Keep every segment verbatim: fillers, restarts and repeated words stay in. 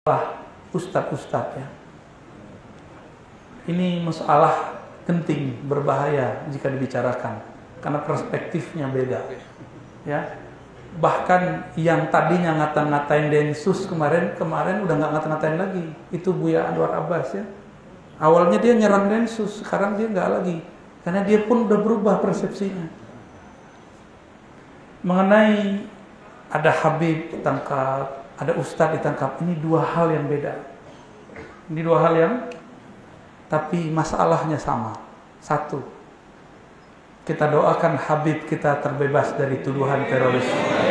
Ustadz-ustadz ya. Ini masalah genting, berbahaya jika dibicarakan karena perspektifnya beda. Ya. Bahkan yang tadinya ngata-ngatain Densus kemarin kemarin udah nggak ngata-ngatain lagi. Itu Buya Anwar Abbas ya. Awalnya dia nyerang Densus, sekarang dia nggak lagi karena dia pun udah berubah persepsinya. Mengenai ada Habib ditangkap, ada Ustadz ditangkap, ini dua hal yang beda. Ini dua hal yang, tapi masalahnya sama. Satu, kita doakan Habib kita terbebas dari tuduhan teroris.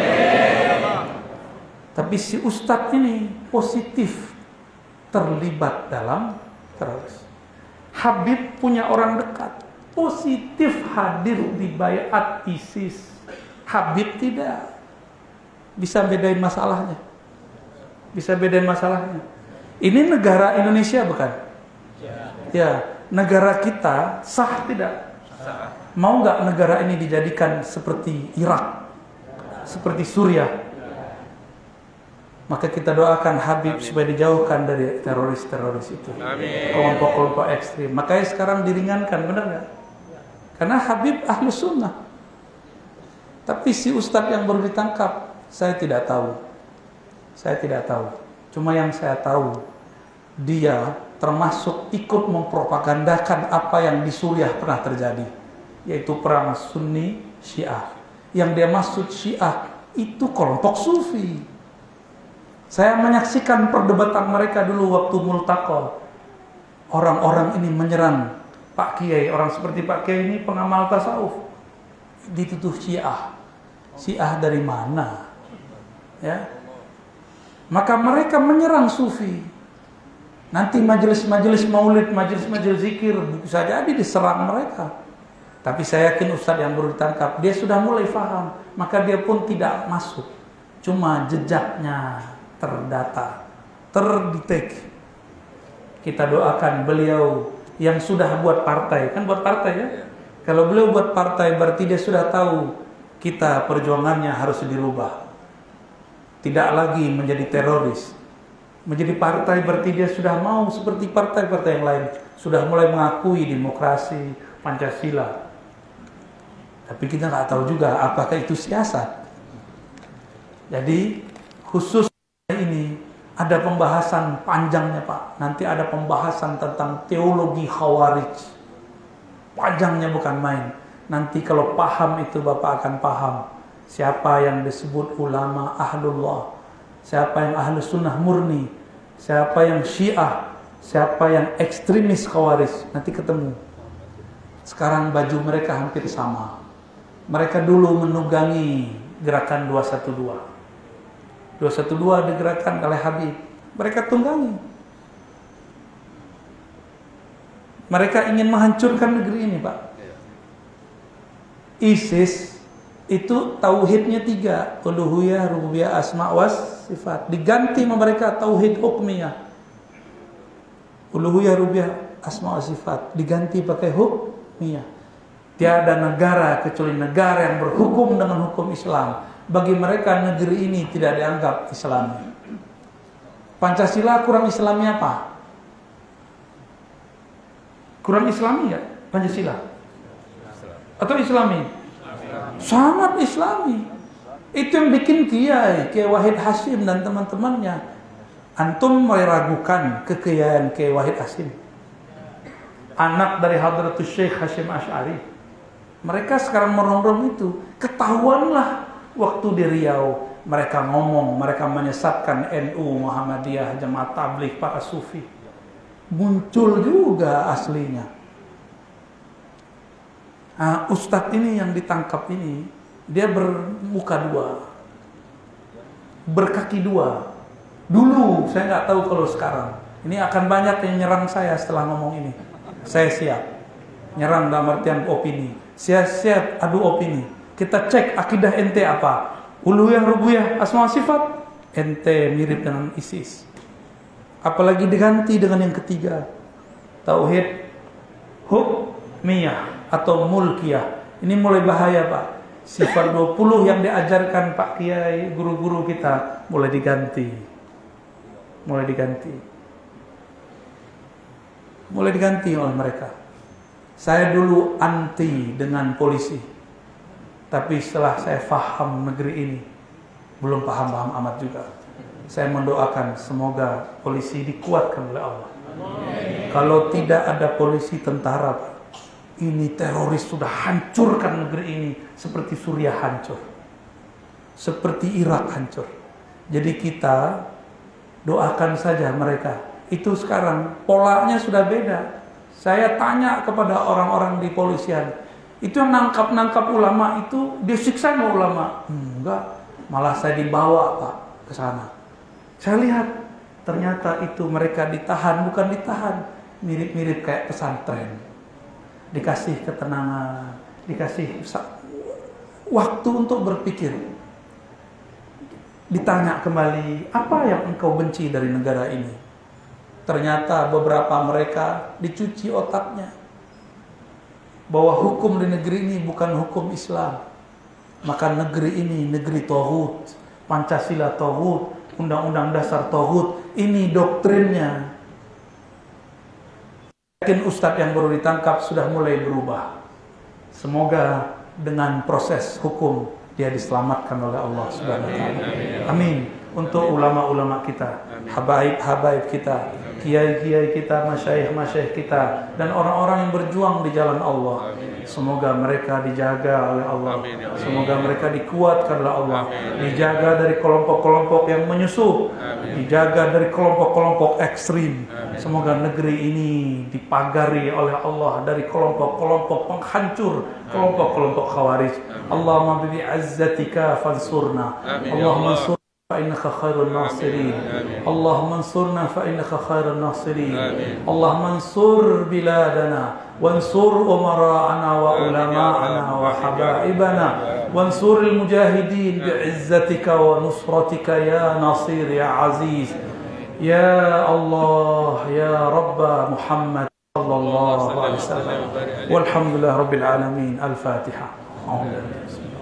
Tapi si Ustadz ini positif terlibat dalam teroris. Habib punya orang dekat, positif hadir di baiat ISIS. Habib tidak. Bisa bedain masalahnya. Bisa bedain masalahnya. Ini negara Indonesia bukan? Ya. Ya, negara kita sah tidak? Sah. Mau nggak negara ini dijadikan seperti Irak, seperti Suriah? Maka kita doakan Habib Amin. Supaya dijauhkan dari teroris-teroris itu, kelompok-kelompok ekstrim. Makanya sekarang diringankan, benar nggak? Karena Habib ahlu sunnah. Tapi si ustadz yang baru ditangkap, saya tidak tahu. Saya tidak tahu. Cuma yang saya tahu, dia termasuk ikut mempropagandakan apa yang di Suriah pernah terjadi, yaitu perang Sunni Syiah. Yang dia maksud Syiah itu kelompok Sufi. Saya menyaksikan perdebatan mereka dulu waktu multaqo. Orang-orang ini menyerang Pak Kiai, orang seperti Pak Kiai ini pengamal tasawuf, dituduh Syiah. Syiah dari mana? Ya. Maka mereka menyerang Sufi. Nanti majelis-majelis maulid, majelis-majelis zikir bisa jadi diserang mereka. Tapi saya yakin Ustadz yang baru ditangkap, dia sudah mulai paham. Maka dia pun tidak masuk. Cuma jejaknya terdata, terdetek. Kita doakan beliau yang sudah buat partai. Kan buat partai ya? Kalau beliau buat partai berarti dia sudah tahu kita perjuangannya harus dirubah. Tidak lagi menjadi teroris. Menjadi partai berarti dia sudah mau seperti partai-partai yang lain. Sudah mulai mengakui demokrasi, Pancasila. Tapi kita nggak tahu juga apakah itu siasat. Jadi khusus ini ada pembahasan panjangnya Pak. Nanti ada pembahasan tentang teologi Khawarij. Panjangnya bukan main. Nanti kalau paham itu Bapak akan paham. Siapa yang disebut ulama ahlullah, siapa yang ahlu sunnah murni, siapa yang syiah, siapa yang ekstremis khawarij, nanti ketemu. Sekarang baju mereka hampir sama. Mereka dulu menunggangi gerakan dua satu dua. dua satu dua digerakkan oleh Habib. Mereka tunggangi. Mereka ingin menghancurkan negeri ini Pak. ISIS itu tauhidnya tiga, uluhiyah, rububiyah, asma was sifat. Diganti sama mereka tauhid hukmiyah, uluhiyah, rububiyah, asma was sifat. Diganti pakai hukmiyah. Tiada negara kecuali negara yang berhukum dengan hukum Islam. Bagi mereka negeri ini tidak dianggap Islami. Pancasila kurang Islami apa? Kurang Islami ya Pancasila? Atau Islami? Sangat Islami. Itu yang bikin Kiai, Kiai Wahid Hasyim dan teman-temannya. Antum meragukan kekayaan Kiai Wahid Hasyim, anak dari Hadratus Syekh Hasyim Asy'ari. Mereka sekarang merongrong itu. Ketahuanlah waktu di Riau mereka ngomong, mereka menyesatkan N U, Muhammadiyah, Jamaah Tabligh, para Sufi. Muncul juga aslinya. Nah, Ustadz ini yang ditangkap ini, dia bermuka dua, berkaki dua. Dulu, saya nggak tahu kalau sekarang. Ini akan banyak yang nyerang saya setelah ngomong ini. Saya siap. Nyerang dalam artian opini. Saya siap adu opini. Kita cek akidah ente apa. Uluhiyah, rububiyah, asma sifat. Ente mirip dengan ISIS. Apalagi diganti dengan yang ketiga. Tauhid hukmiyah atau mulkiyah. Ini mulai bahaya Pak. Sifat dua puluh yang diajarkan Pak Kiai, guru-guru kita mulai diganti. mulai diganti. Mulai diganti oleh mereka. Saya dulu anti dengan polisi. Tapi setelah saya paham negeri ini, belum paham-paham amat juga. Saya mendoakan semoga polisi dikuatkan oleh Allah. Amin. Kalau tidak ada polisi tentara, ini teroris sudah hancurkan negeri ini seperti Suriah hancur, seperti Irak hancur. Jadi kita doakan saja mereka. Itu sekarang polanya sudah beda. Saya tanya kepada orang-orang di polisian, itu yang nangkap-nangkap ulama itu dia siksa nggak ulama? Hmm, enggak, malah saya dibawa Pak ke sana. Saya lihat ternyata itu mereka ditahan, bukan ditahan, mirip-mirip kayak pesantren. Dikasih ketenangan, dikasih waktu untuk berpikir. Ditanya kembali, apa yang engkau benci dari negara ini? Ternyata beberapa mereka dicuci otaknya bahwa hukum di negeri ini bukan hukum Islam. Maka negeri ini negeri tauhid, Pancasila tauhid, Undang-Undang Dasar tauhid. Ini doktrinnya. Mungkin ustadz yang baru ditangkap sudah mulai berubah. Semoga dengan proses hukum dia diselamatkan oleh Allah Subhanahu wa taala. Amin. Untuk ulama-ulama kita, habaib-habaib kita, kiai-kiai kita, masyayikh-masyayikh kita, dan orang-orang yang berjuang di jalan Allah. Semoga mereka dijaga oleh Allah. Semoga mereka dikuatkan oleh Allah. Dijaga dari kelompok-kelompok yang menyusup. Dijaga dari kelompok-kelompok ekstrim. Semoga negeri ini dipagari oleh Allah dari kelompok-kelompok penghancur, kelompok-kelompok khawarij. Allahumma bi'izzatika fansurna. Allahumma sur فإنك خير الناصرين اللهم انصرنا فإنك خير الناصرين اللهم انصر بلادنا وانصر أمراءنا وعلماءنا وحبائبنا وانصر المجاهدين بعزتك ونصرتك يا نصير يا عزيز يا الله يا رب محمد صلى الله عليه وسلم والحمد لله رب العالمين. الفاتحة.